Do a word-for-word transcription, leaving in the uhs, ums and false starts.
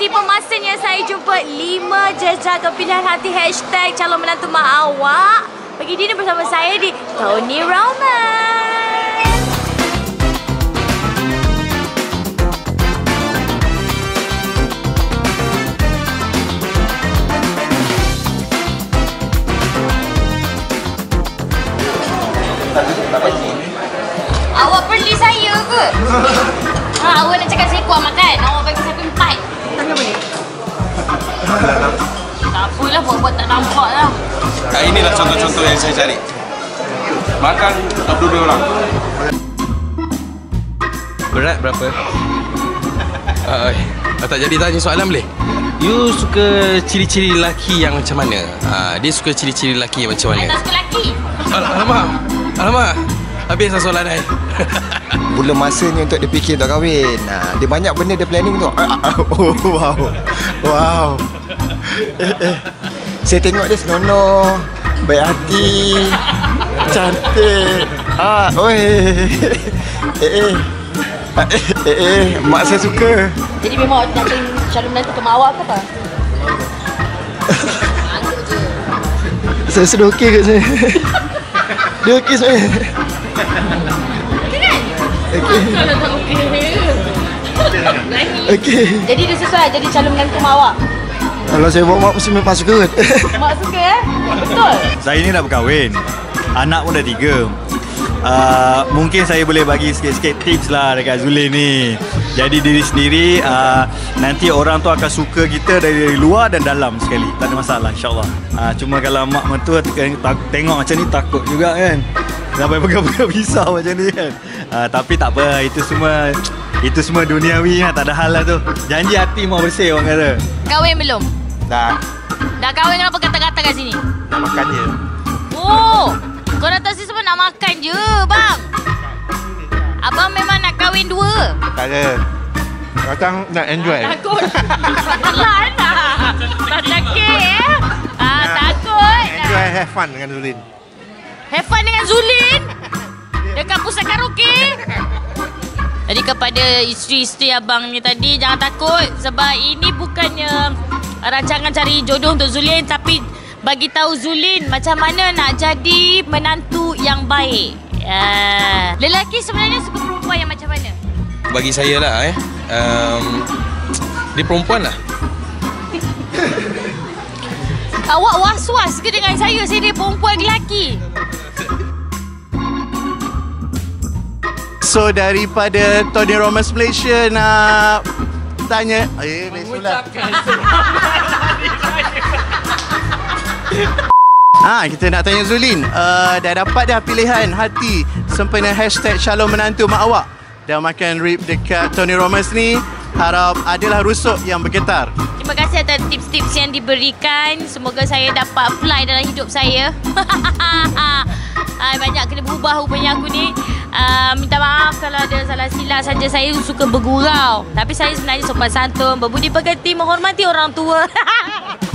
tiba masanya saya jumpa lima jejak pilihan hati hashtag calon menantu mak awak. Pagi ini bersama saya di Tony Romance. Awak perli saya ke? Ha, awak nak cakap saya kuat makan. Awak bagi saya empat. Tanya boleh? Tak apalah, buat-buat tak nampak lah. Nah, inilah contoh-contoh yang saya cari. Makan dua puluh dua orang. Berat berapa? Uh, tak jadi tanya soalan boleh? You suka ciri-ciri lelaki yang macam mana? Uh, dia suka ciri-ciri lelaki yang macam mana? Saya tak suka lelaki. Al Alamak, alamak. Habislah soalan saya. Belum masanya untuk dia fikir untuk kahwin. Nah, dia banyak benda dia planning tu. Oh, wow. Wow. Eh, eh. Saya tengok dia senonoh, baik hati, cantik. Ah, oi. Eh, eh. Eh, eh, mak saya suka. Jadi memang nak cari calon menantu ke mak awak ke apa? Saya sudah okey kat saya. Dia okey sebenarnya. Okey kan? Okey. Kalau tak okey. Okey. Jadi dia sesuai jadi calon menantu mak awak? Kalau saya bawa mak mesti memang suka kot. Mak suka eh? Betul? Saya ni dah berkahwin. Anak pun dah tiga. Uh, mungkin saya boleh bagi sikit-sikit tips lah dekat Zulin ni. Jadi diri sendiri, uh, nanti orang tu akan suka kita dari luar dan dalam sekali. Tak ada masalah, insyaAllah. Uh, cuma kalau mak mentua tengok macam ni takut juga kan. Sampai pegang-pegang pisau macam ni kan. Uh, tapi tak apa, itu semua itu semua duniawi lah, tak ada hal lah tu. Janji hati mau bersih orang kata. Kahwin belum? Dah. Dah kahwin kenapa kata-kata kat sini? Nak makan je. Oh, kau datang sini sebab nak makan je, bang. Abang memang nak kahwin dua. Tak ada. Datang nak enjoy. Takut. Pelan lah. Tak sakit eh. Ah, takut. Enjoy, have fun dengan Zulin. Have fun dengan Zulin. Dekat pusat karaoke. Jadi kepada isteri-isteri abang ni tadi, jangan takut. Sebab ini bukannya rancangan cari jodoh untuk Zulin, tapi bagi tahu Zulin macam mana nak jadi menantu yang baik. Uh, lelaki sebenarnya suka perempuan yang macam mana? Bagi saya lah eh. Um, dia perempuan lah. Awak was-was ke dengan saya? Saya dia perempuan ke lelaki? So daripada Tony Romance Malaysia nak tanya, eh besulah. Ah, kita nak tanya Zulin, uh, dah dapat dah pilihan hati sempena hashtag calon menantu mak awak. Dah makan rib dekat Tony Romance ni, harap adalah rusuk yang bergetar. Terima kasih atas tips-tips yang diberikan. Semoga saya dapat apply dalam hidup saya. Ay, banyak kena berubah rupanya aku ni. Uh, minta maaf kalau ada salah silap saja. Saya suka bergurau. Tapi saya sebenarnya sopan santun, berbudi pekerti, menghormati orang tua.